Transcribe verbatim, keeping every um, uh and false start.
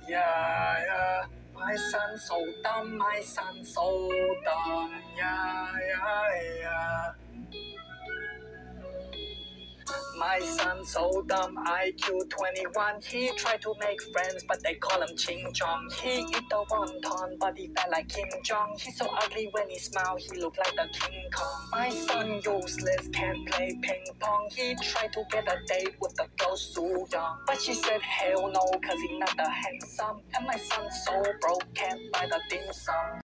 Yeah, yeah. My son so dumb, my son so dumb. Yeah, yeah, yeah. My son so dumb, I Q twenty-one. He tried to make friends, but they call him Ching Chong. He eat the wonton, but he fat like Kim Jong. He's so ugly when he smile, he look like the King Kong. My son useless, can't play ping pong. He tried to get a date with the girl Soo Young, but she said hell no, cause he not that handsome. And my son so broke, can't buy the dim sum.